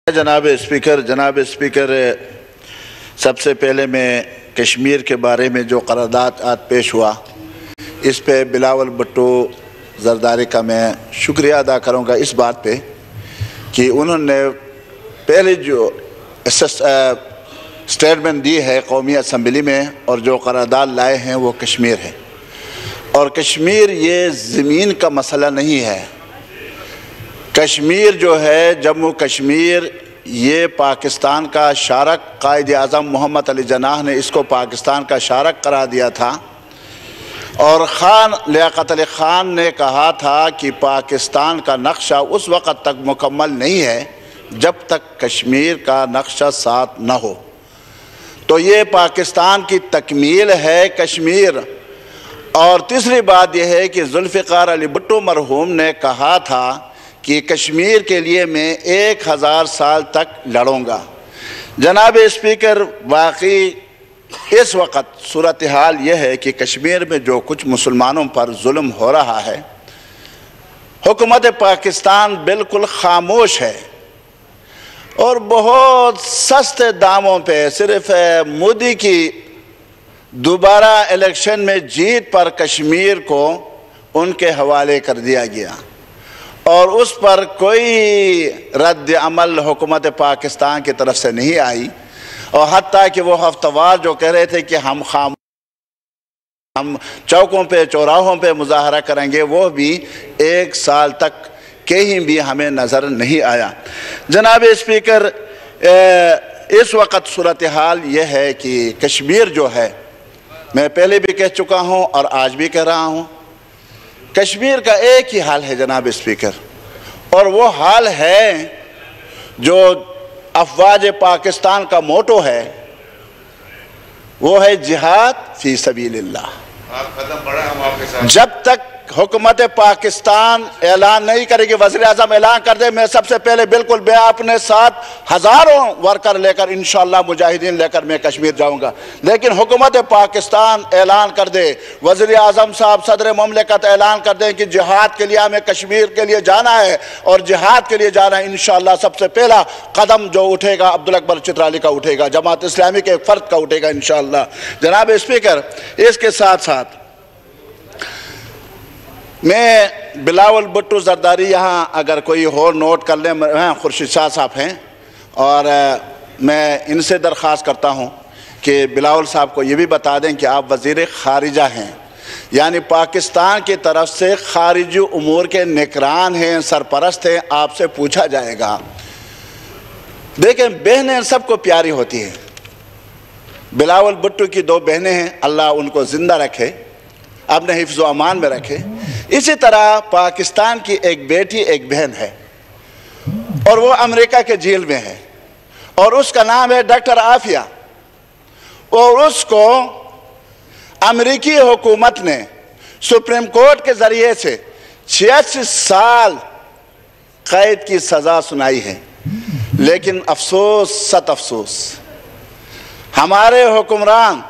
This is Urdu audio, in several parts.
جناب اسپیکر سب سے پہلے میں کشمیر کے بارے میں جو قرارداد آج پیش ہوا اس پہ بلاول بھٹو زرداری کا میں شکریہ ادا کروں گا اس بات پہ کہ انہوں نے پہلے جو سٹیٹمنٹ دی ہے قومی اسمبلی میں اور جو قرارداد لائے ہیں وہ کشمیر ہے، اور کشمیر یہ زمین کا مسئلہ نہیں ہے۔ کشمیر جو ہے جموں کشمیر یہ پاکستان کا شارک قائد اعظم محمد علی جناح نے اس کو پاکستان کا شارک قرار دیا تھا، اور خان لیاقت علی خان نے کہا تھا کہ پاکستان کا نقشہ اس وقت تک مکمل نہیں ہے جب تک کشمیر کا نقشہ ساتھ نہ ہو، تو یہ پاکستان کی تکمیل ہے کشمیر۔ اور تیسری بات یہ ہے کہ ذوالفقار علی بھٹو مرحوم نے کہا تھا کہ کشمیر کے لیے میں 1000 سال تک لڑوں گا۔ جناب اسپیکر، واقعی اس وقت صورتحال یہ ہے کہ کشمیر میں جو کچھ مسلمانوں پر ظلم ہو رہا ہے، حکومت پاکستان بالکل خاموش ہے اور بہت سستے داموں پہ صرف مودی کی دوبارہ الیکشن میں جیت پر کشمیر کو ان کے حوالے کر دیا گیا، اور اس پر کوئی رد عمل حکومت پاکستان کی طرف سے نہیں آئی، اور حتیٰ کہ وہ ہفتہ وار جو کہہ رہے تھے کہ ہم چوکوں پہ چوراہوں پہ مظاہرہ کریں گے، وہ بھی 1 سال تک کہیں بھی ہمیں نظر نہیں آیا۔ جناب اسپیکر، اس وقت صورتحال یہ ہے کہ کشمیر جو ہے، میں پہلے بھی کہہ چکا ہوں اور آج بھی کہہ رہا ہوں، کشمیر کا ایک ہی حال ہے جناب اسپیکر، اور وہ حال ہے جو افواج پاکستان کا موٹو ہے، وہ ہے جہاد فی سبیل اللہ۔ جب تک حکومت پاکستان اعلان نہیں کرے گی، وزیر اعظم اعلان کر دے، میں سب سے پہلے بالکل میں اپنے ساتھ ہزاروں ورکر لے کر انشاءاللہ مجاہدین لے کر میں کشمیر جاؤں گا، لیکن حکومت پاکستان اعلان کر دے، وزیر اعظم صاحب صدر مملکت اعلان کر دیں کہ جہاد کے لیے ہمیں کشمیر کے لیے جانا ہے، اور جہاد کے لیے جانا ہے، انشاءاللہ سب سے پہلا قدم جو اٹھے گا عبدالاکبر چترالی کا اٹھے گا، جماعت اسلامی کے ایک فرد کا اٹھے گا انشاءاللہ۔ جناب اسپیکر، اس کے ساتھ ساتھ میں بلاول بھٹو زرداری، یہاں اگر کوئی اور نوٹ کر لیں، خورشید شاہ صاحب ہیں، اور میں ان سے درخواست کرتا ہوں کہ بلاول صاحب کو یہ بھی بتا دیں کہ آپ وزیر خارجہ ہیں، یعنی پاکستان کی طرف سے خارجی امور کے نگران ہیں، سرپرست ہیں، آپ سے پوچھا جائے گا۔ دیکھیں، بہنیں سب کو پیاری ہوتی ہیں، بلاول بھٹو کی 2 بہنیں ہیں، اللہ ان کو زندہ رکھے، اپنے حفظ و امان میں رکھے۔ اسی طرح پاکستان کی ایک بیٹی ایک بہن ہے، اور وہ امریکہ کے جیل میں ہے، اور اس کا نام ہے ڈاکٹر عافیہ، اور اس کو امریکی حکومت نے سپریم کورٹ کے ذریعے سے 86 سال قید کی سزا سنائی ہے، لیکن افسوس ست افسوس ہمارے حکمران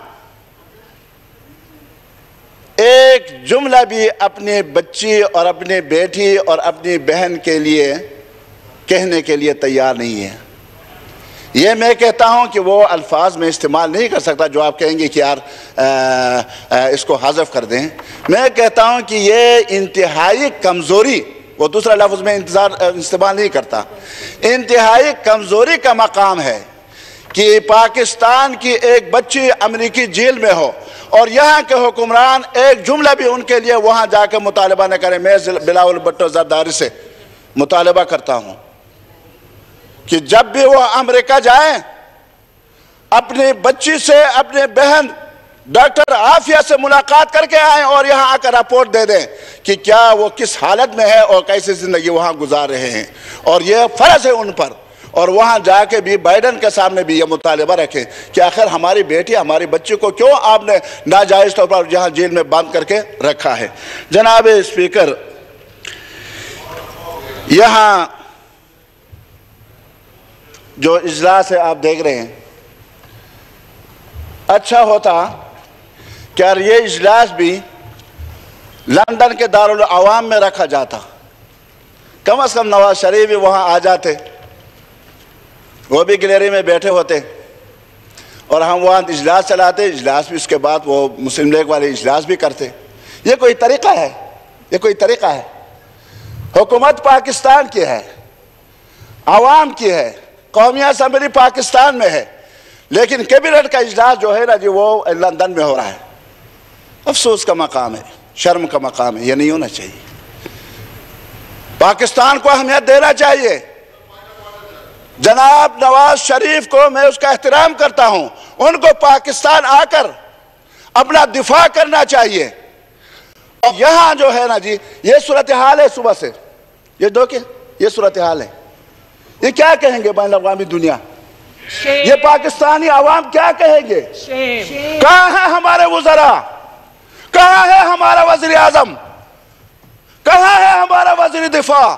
ایک جملہ بھی اپنی بچی اور اپنی بیٹی اور اپنی بہن کے لیے کہنے کے لیے تیار نہیں ہے۔ یہ میں کہتا ہوں کہ وہ الفاظ میں استعمال نہیں کر سکتا جو آپ کہیں گے کہ یار اس کو حذف کر دیں۔ میں کہتا ہوں کہ یہ انتہائی کمزوری، وہ دوسرا لفظ میں استعمال نہیں کرتا، انتہائی کمزوری کا مقام ہے کہ پاکستان کی ایک بچی امریکی جیل میں ہو اور یہاں کے حکمران ایک جملہ بھی ان کے لیے وہاں جا کے مطالبہ نہ کریں۔ میں بلاول بھٹو زرداری سے مطالبہ کرتا ہوں کہ جب بھی وہ امریکہ جائیں، اپنی بچی سے، اپنے بہن ڈاکٹر عافیہ سے ملاقات کر کے آئیں، اور یہاں آ کر رپورٹ دے دیں کہ کیا وہ کس حالت میں ہے اور کیسی زندگی وہاں گزار رہے ہیں، اور یہ فرض ہے ان پر۔ اور وہاں جا کے بھی بائیڈن کے سامنے بھی یہ مطالبہ رکھیں کہ آخر ہماری بیٹی، ہماری بچی کو کیوں آپ نے ناجائز طور پر یہاں جیل میں بند کر کے رکھا ہے۔ جناب اسپیکر، یہاں جو اجلاس ہے آپ دیکھ رہے ہیں، اچھا ہوتا کہ یہ اجلاس بھی لندن کے دارالعوام میں رکھا جاتا، کم از کم نواز شریف بھی وہاں آ جاتے، وہ بھی گیلری میں بیٹھے ہوتے اور ہم وہاں اجلاس چلاتے، اجلاس بھی اس کے بعد وہ مسلم لیگ والے اجلاس بھی کرتے۔ یہ کوئی طریقہ ہے؟ یہ کوئی طریقہ ہے؟ حکومت پاکستان کی ہے، عوام کی ہے، قومی اسمبلی پاکستان میں ہے، لیکن کیبنٹ کا اجلاس جو ہے نا جی وہ لندن میں ہو رہا ہے۔ افسوس کا مقام ہے، شرم کا مقام ہے، یہ نہیں ہونا چاہیے۔ پاکستان کو اہمیت دینا چاہیے۔ جناب نواز شریف کو میں اس کا احترام کرتا ہوں، ان کو پاکستان آ کر اپنا دفاع کرنا چاہیے۔ یہاں جو ہے نا جی یہ صورتحال ہے، صبح سے یہ صورتحال ہے۔ یہ کیا کہیں گے بین الاقوامی دنیا؟ یہ پاکستانی عوام کیا کہیں گے؟ کہاں ہیں ہمارے وزراء؟ کہاں ہے ہمارا وزیر اعظم؟ کہاں ہے ہمارا وزیر دفاع؟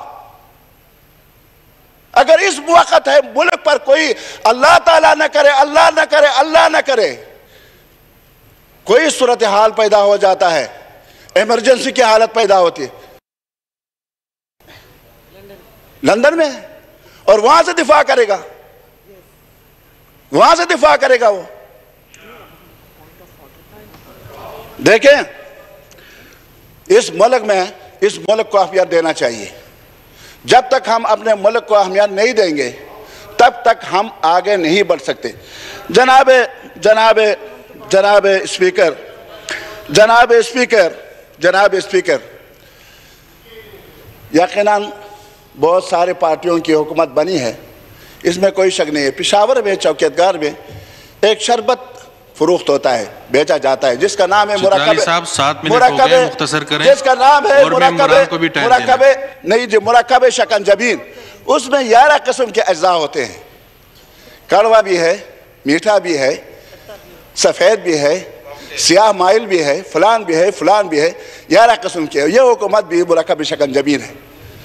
اگر اس وقت ہے ملک پر کوئی اللہ تعالیٰ نہ کرے، اللہ نہ کرے، اللہ نہ کرے، کوئی صورتحال پیدا ہو جاتا ہے، ایمرجنسی کی حالت پیدا ہوتی ہے، لندن میں ہے اور وہاں سے دفاع کرے گا، وہاں سے دفاع کرے گا وہ۔ دیکھیں اس ملک کو اہمیت دینا چاہیے۔ جب تک ہم اپنے ملک کو اہمیت نہیں دیں گے تب تک ہم آگے نہیں بڑھ سکتے۔ جناب اسپیکر، یقیناً بہت سارے پارٹیوں کی حکومت بنی ہے، اس میں کوئی شک نہیں ہے۔ پشاور میں چوکیدگار میں ایک شربت فروخت ہوتا ہے، بیچا جاتا ہے، جس کا نام ہے مرکب شکنجبین۔ اس میں 11 قسم کے اجزاء ہوتے ہیں، کڑوا بھی ہے، میٹھا بھی ہے، سفید بھی ہے، سیاہ مائل بھی ہے، فلان بھی ہے، فلان بھی ہے، 11 قسم کے۔ یہ حکومت بھی مرکب شکنجبین ہے،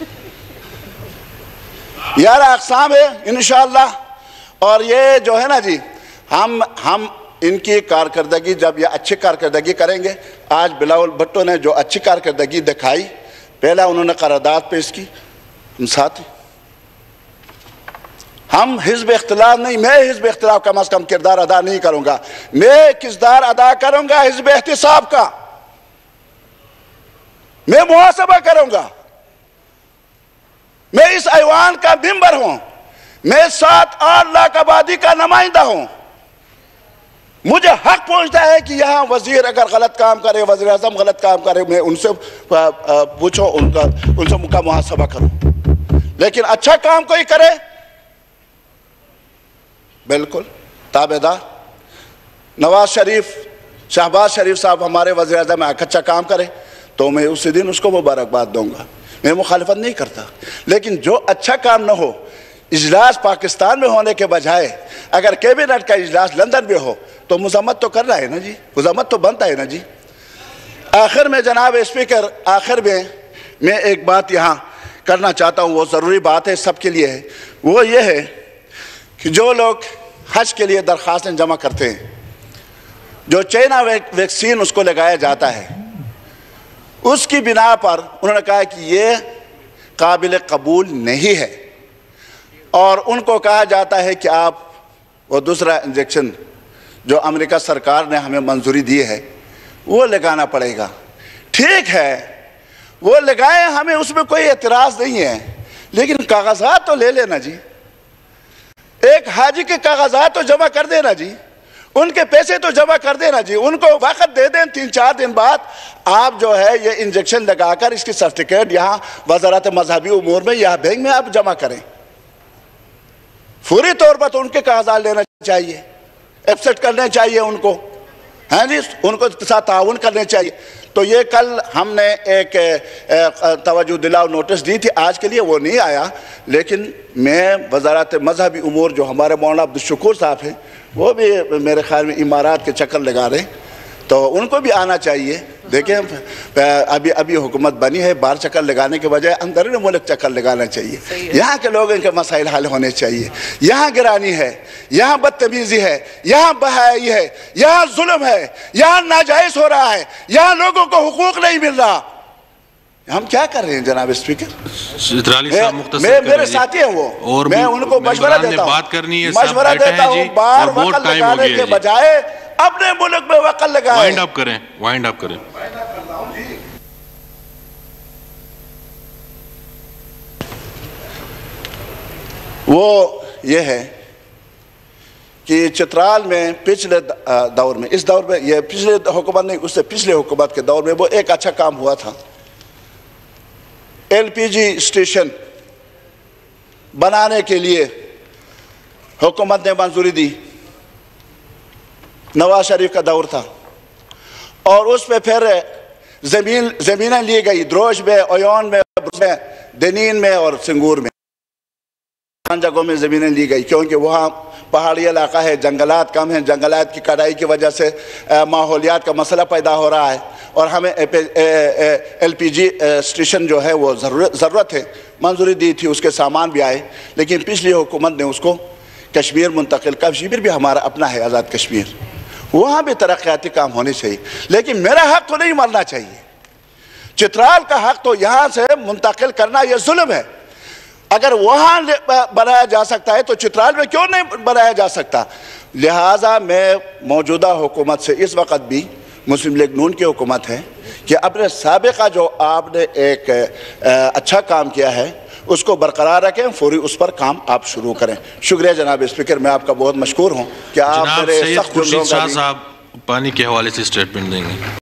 11 اقسام ہے انشاءاللہ۔ اور یہ جو ہے نا جی ہم ان کی کارکردگی، جب یہ اچھی کارکردگی کریں گے، آج بلاول بھٹو نے جو اچھی کارکردگی دکھائی، پہلا انہوں نے قرارداد پیش کی، ہم ساتھ ہم حزب اختلاف نہیں، میں حزب اختلاف کم از کم کردار ادا نہیں کروں گا، میں کردار ادا کروں گا حزب احتساب کا، میں محاسبہ کروں گا، میں اس ایوان کا ممبر ہوں، میں 7-8 لاکھ آبادی کا نمائندہ ہوں۔ مجھے حق پہنچتا ہے کہ یہاں وزیر اگر غلط کام کرے، وزیر اعظم غلط کام کرے، میں ان سے پوچھوں، ان کا محاسبہ کروں، لیکن اچھا کام کوئی کرے بالکل تابعدار۔ نواز شریف، شہباز شریف صاحب ہمارے وزیر اعظم اچھا کام کرے تو میں اسی دن اس کو مبارکباد دوں گا، میں مخالفت نہیں کرتا، لیکن جو اچھا کام نہ ہو، اجلاس پاکستان میں ہونے کے بجائے اگر کیبنٹ کا اجلاس لندن میں ہو تو مذمت تو کرنا ہے نا جی، مذمت تو بنتا ہے نا جی۔ آخر میں جناب اسپیکر، آخر میں ایک بات یہاں کرنا چاہتا ہوں، وہ ضروری بات ہے، سب کے لیے ہے، وہ یہ ہے کہ جو لوگ حج کے لیے درخواستیں جمع کرتے ہیں، جو چائنا ویکسین اس کو لگایا جاتا ہے، اس کی بنا پر انہوں نے کہا کہ یہ قابل قبول نہیں ہے، اور ان کو کہا جاتا ہے کہ آپ وہ دوسرا انجیکشن جو امریکہ سرکار نے ہمیں منظوری دی ہے وہ لگانا پڑے گا۔ ٹھیک ہے، وہ لگائیں، ہمیں اس میں کوئی اعتراض نہیں ہے، لیکن کاغذات تو لے لینا جی، ایک حاجی کے کاغذات تو جمع کر دینا جی، ان کے پیسے تو جمع کر دینا جی، ان کو وقت دے دیں، 3-4 دن بعد آپ جو ہے یہ انجیکشن لگا کر اس کی سرٹیفکیٹ یہاں وزارت مذہبی امور میں یا بینک میں آپ جمع کریں۔ فوری طور پر تو ان کے کاغذات لینا چاہیے، ایپسیٹ کرنے چاہیے ان کو، ہاں جی، ان کو ساتھ تعاون کرنے چاہیے۔ تو یہ کل ہم نے ایک توجہ دلاؤ نوٹس دی تھی، آج کے لیے وہ نہیں آیا، لیکن میں وزارت مذہبی امور جو ہمارے مولانا عبدالشکور صاحب ہیں، وہ بھی میرے خیال میں امارات کے چکر لگا رہے ہیں، تو ان کو بھی آنا چاہیے۔ دیکھیں ابھی حکومت بنی ہے، باہر چکر لگانے کے بجائے اندرون ملک چکر لگانا چاہیے، یہاں کے لوگوں کے مسائل حل ہونے چاہیے۔ یہاں گرانی ہے، یہاں بدتمیزی ہے، یہاں بہائی ہے، یہاں ظلم ہے، یہاں ناجائز ہو رہا ہے، یہاں لوگوں کو حقوق نہیں مل رہا، ہم کیا کر رہے ہیں جناب اسپیکر؟ چترالی صاحب مختصر میرے ساتھی ہیں وہ، اور میں ان کو مشورہ دیتا ہوں، بات کرنی ہے، مشورہ دیتا ہوں، بار وقت لگانے کے بجائے اپنے ملک میں وقت لگائیں۔ وائنڈ اپ کریں، وائنڈ اپ کریں۔ وہ یہ ہے کہ چترال میں پچھلے دور میں، اس دور میں، یہ پچھلے حکومت نہیں، اس سے پچھلے حکومت کے دور میں وہ ایک اچھا کام ہوا تھا۔ ایل پی جی اسٹیشن بنانے کے لیے حکومت نے منظوری دی، نواز شریف کا دور تھا، اور اس پہ پھر زمینیں لی گئی، دروش میں، ایون میں، دنین میں اور سنگور میں، ان جگہوں میں زمینیں لی گئی، کیونکہ وہاں پہاڑی علاقہ ہے، جنگلات کم ہیں، جنگلات کی کٹائی کی وجہ سے ماحولیات کا مسئلہ پیدا ہو رہا ہے، اور ہمیں ایل پی جی اسٹیشن جو ہے وہ ضرورت ہے، منظوری دی تھی، اس کے سامان بھی آئے، لیکن پچھلی حکومت نے اس کو کشمیر منتقل، کشمیر بھی ہمارا اپنا ہے، آزاد کشمیر، وہاں بھی ترقیاتی کام ہونے چاہیے، لیکن میرا حق تو نہیں مرنا چاہیے۔ چترال کا حق تو یہاں سے منتقل کرنا یہ ظلم ہے۔ اگر وہاں بنایا جا سکتا ہے تو چترال میں کیوں نہیں بنایا جا سکتا؟ لہٰذا میں موجودہ حکومت سے اس وقت بھی، مسلم لیگ نون کی حکومت ہے، کہ اپنے سابقہ جو آپ نے ایک اچھا کام کیا ہے اس کو برقرار رکھیں، فوری اس پر کام آپ شروع کریں۔ شکریہ جناب اسپیکر، میں آپ کا بہت مشکور ہوں کہ آپ میرے سخت جملوں کا بھی صاحب پانی کے حوالے سے اسٹیٹمنٹ دیں گے۔